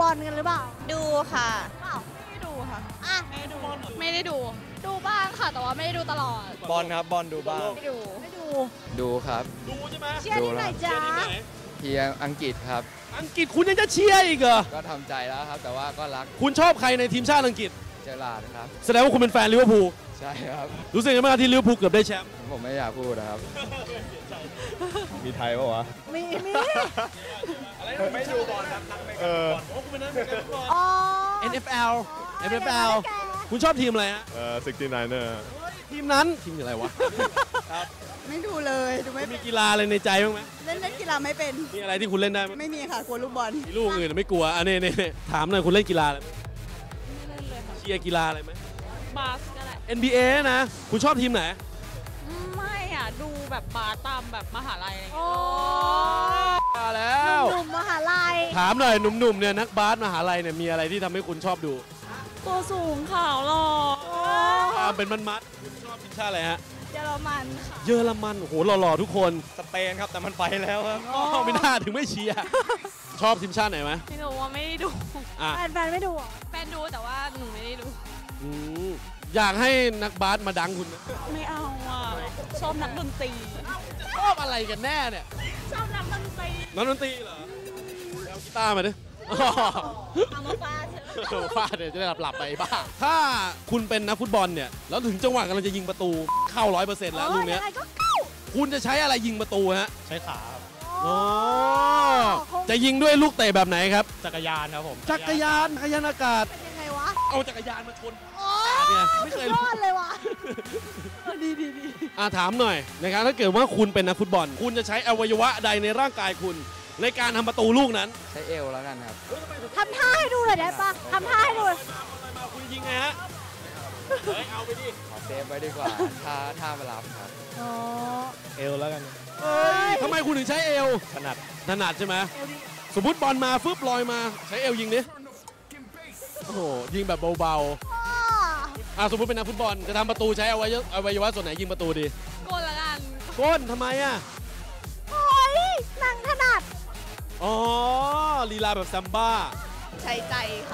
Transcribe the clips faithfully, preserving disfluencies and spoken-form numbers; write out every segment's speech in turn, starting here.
บอลกันหรือเปล่าดูค่ะเปล่าไม่ดูค่ะอ่ะไม่ได้ดูไม่ได้ดูดูบ้างค่ะแต่ว่าไม่ได้ดูตลอดบอลครับบอลดูบ้างไม่ดูไม่ดูดูครับดูใช่ไหมเชียร์ที่ไหนจ๊ะเชียร์อังกฤษครับอังกฤษคุณยังจะเชียร์อีกเหรอก็ทำใจแล้วครับแต่ว่าก็รักคุณชอบใครในทีมชาติอังกฤษเจอราร์ดครับแสดงว่าคุณเป็นแฟนลิเวอร์พูลใช่ครับรู้สึกยังไงบ้างที่ลิเวอร์พูลเกือบได้แชมป์ผมไม่อยากพูดนะครับมีไทยป่าวะมีมีไม่ดูบอลครับนักเออโอ้คุณเป็นนักเตะบอล เอ็น เอฟ แอล เอ็น เอฟ แอล คุณชอบทีมอะไรฮะเอ่อซิกตี้ไนเนอร์ทีมนั้นทีมอะไรวะครับไม่ดูเลยดูไม่มีกีฬาอะไรในใจบ้างไหมเล่นเล่นกีฬาไม่เป็นมีอะไรที่คุณเล่นได้ไหมไม่มีค่ะกลัวลูกบอลมีลูกอื่นไม่กลัวอันนี้นี่ถามหน่อยคุณเล่นกีฬาอะไรไม่เล่นเลยค่ะเชียร์กีฬาอะไรไหมบาสก็ได้เอ็น บี เอ นะคุณชอบทีมไหนไม่อ่ะดูแบบบาสตามแบบมหาลัยอะไรอย่างเงี้ยมาแล้วหนุ่มมหาลัยถามหน่อยหนุ่มๆเนี่ยนักบาสมหาลัยเนี่ยมีอะไรที่ทำให้คุณชอบดูตัวสูงขาวหล่อเป็นมันมัดคุณชอบทีมชาติอะไรฮะเยอรมันค่ะเยอรมันโอ้โหหล่อๆทุกคนสเปนครับแต่มันไปแล้วครับไม่น่าถึงไม่เชียร์ชอบทีมชาติไหนไหมไม่รู้ว่าไม่ได้ดูแฟนแฟนไม่ดูแฟนดูแต่ว่าหนูไม่ได้ดูอยากให้นักบาสมาดังคุณนะไม่เอาอ่ะชอบนักดนตรีชอบอะไรกันแน่เนี่ยชอบนักดนตรีนักดนตรีเหรอเอากีตาร์มาดิเอามาฟาดใช่ไหมฟาดเนี่ยจะได้หลับๆไปบ้าถ้าคุณเป็นนักฟุตบอลเนี่ยแล้วถึงจังหวะกำลังจะยิงประตูเข้าร้อยเปอร์เซ็นต์แล้วลูกเนี้ยคุณจะใช้อะไรยิงประตูฮะใช้ขาครับอ๋อจะยิงด้วยลูกเตะแบบไหนครับจักรยานครับผมจักรยานจักรยานอากาศเป็นยังไงวะเอาจักรยานมาชนเนี่ยไม่เคยรู้เลยวะดีดีดีอ่ะถามหน่อยนะครับถ้าเกิดว่าคุณเป็นนักฟุตบอลคุณจะใช้อวัยวะใดในร่างกายคุณในการทำประตูลูกนั้นใช้เอวแล้วกันครับทำท่าให้ดูหน่อยได้ปะทำท่าให้ดูมาคุณยิงไงฮะเอาไปดิขอเซฟไว้ดีกว่าท่าท่ามารับครับอ๋อเอวแล้วกันทำไมคุณถึงใช้เอวถนัดถนัดใช่ไหมสมมติบอลมาฟึบลอยมาใช้เอวยิงดิโอ้โหยิงแบบเบาๆอ่าสมมติเป็นนักฟุตบอลจะทำประตูใช้อวัยวะอวัยวะส่วนไหนยิงประตูดีก้นละกันก้นทำไมอ่ะโอ้ยนั่งถนัดอ๋อลีลาแบบแซมบ้าใช้ใจค่ะ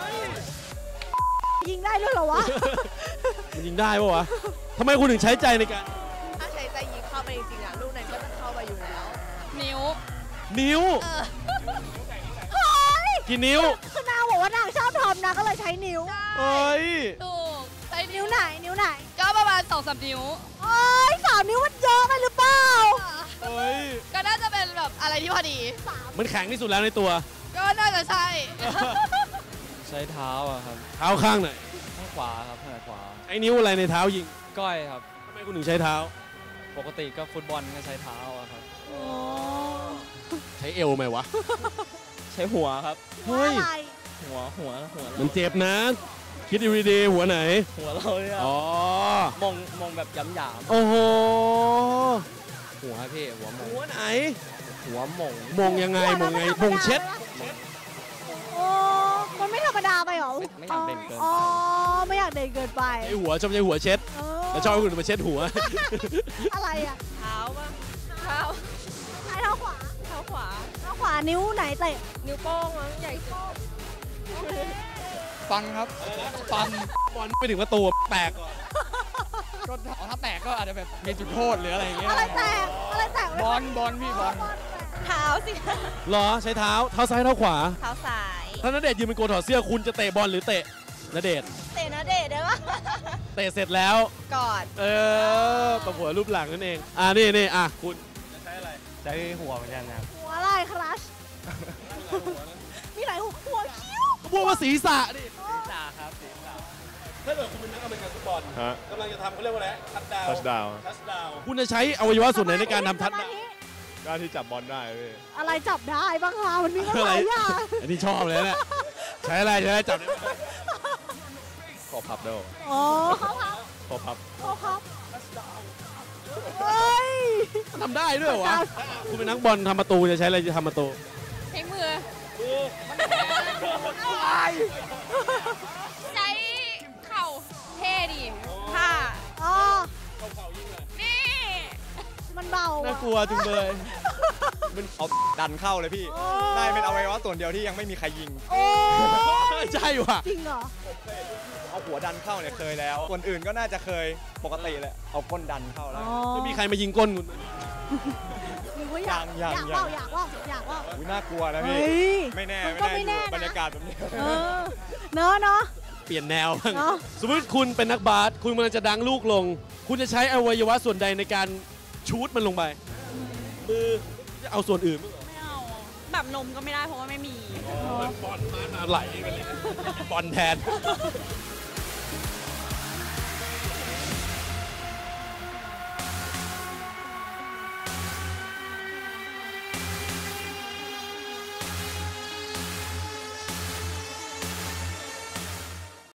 ยิงได้ด้วยเหรอวะมันยิงได้ปะวะทำไมคุณถึงใช้ใจในการถ้าใช้ใจยิงเข้าไปจริงๆอ่ะลูกนั้นก็จะเข้าไปอยู่แล้วนิ้วนิ้วกี่นิ้วคือนางบอกว่านางชอบทอมนะก็เลยใช้นิ้วเฮ้ยถูกใช้นิ้วไหนนิ้วไหนก็ประมาณสองสามนิ้วโอ้ยสามนิ้วมันเยอะไปหรือเปล่าเฮ้ยก็น่าจะเป็นแบบอะไรที่พอดีมันแข็งที่สุดแล้วในตัวก็น่าจะใช่ใช้เท้าอะครับเท้าข้างไหนข้างขวาครับข้างขวาไอ้นิ้วอะไรในเท้ายิงก้อยครับทำไมคุณถึงใช้เท้าปกติก็ฟุตบอลก็ใช้เท้าอะครับใช้เอวไหมวะใช้หัวครับเฮ้ยหัวหัวหัวมันเจ็บนะคิดดีๆหัวไหนหัวเราเนี่ยอ๋อมองมองแบบย้ำหยามโอ้โหหัวพี่หัวมองหัวไหนหัวมองมองยังไงมองไงมองเช็ดโอ้มันไม่ธรรมดาไปหรอไม่อยากเด่นเกินอ๋อไม่อยากเด่นเกินไปไอหัวชอบใช้หัวเช็ดแล้วชอบให้คุณมาเช็ดหัวอะไรอ่ะเท้าป่ะเท้าใช้เท้าขวาเท้าขวาเท้าขวานิ้วไหนเตะนิ้วโป้งมั้งใหญ่สุดฟันครับฟันบอลไปถึงประตูแตกก็ถ้าแตกก็อาจจะแบบมีจุดโทษหรืออะไรอย่างเงี้ยอะไรแตกอะไรแตกบอลบอลพี่บอลเท้าสิหรอใช้เท้าเท้าซ้ายเท้าขวาเท้าซ้ายถ้าณเดชน์ยืนเป็นโกถอดเสื้อคุณจะเตะบอลหรือเตะณเดชน์เตะณเดชน์ได้ปะเตะเสร็จแล้วกอดเออตบหัวรูปหลังนั่นเองอ่านี่นี่อ่ะคุณจะใช้อะไรใช้หัวเหมือนกันครับหัวอะไรครัชมีหลายหัวหัวคิ้วเขาพูดว่าศีรษะดิศีรษะครับศีรษะถ้าเกิดคุณเป็นนักอเมริกันฟุตบอลกำลังจะทำเขาเรียกว่าอะไรทัชดาวทัชดาวทัชดาวคุณจะใช้อวัยวะส่วนไหนในการทำทัชดาวก็ที่จับบอลได้พี่อะไรจับได้บ้างคะมันมีอะไรอย่างอันนี้ชอบเลยเนี่ยใช้อะไรใช้อะไรจับได้ขอพับด้วยอ๋อเขาพับขอพับขอพับเฮ้ยทำได้ด้วยวะคุณเป็นนักบอลทำประตูจะใช้อะไรจะทำประตูใช้มือใช้เข่าเท่ดิค่ะอ๋อเข่ายิงเลยนี่มันเบาน่ากลัวจุงเลยเป็นเอาดันเข้าเลยพี่ ได้เป็นอวัยวะส่วนเดียวที่ยังไม่มีใครยิงโอ้ใช่ว่ะจริงเหรอเอาหัวดันเข้าเนี่ยเคยแล้วคนอื่นก็น่าจะเคยปกติแหละเอาก้นดันเข้าแล้วจะมีใครมายิงก้นคุณไหมหรือว่าอยากยังอยากยังว่าอยากว่าอยากว่าอุ๊ยน่ากลัวนะเฮ้พี่ยไม่แน่มันไม่ก็แน่ไม่แน่อยู่นะบรรยากาศแบบนี้เออเนอะเนอะเปลี่ยนแนวบ้างเนอะสมมติคุณเป็นนักบาสคุณกำลังจะดังลูกลง คุณจะใช้อวัยวะส่วนใดในการชูดมันลงไปมือจะเอาส่วนอื่นมั้งเหรอไม่เอาแบบนมก็ไม่ได้เพราะว่าไม่มีบอลมาไหลไปเลยบอลแทน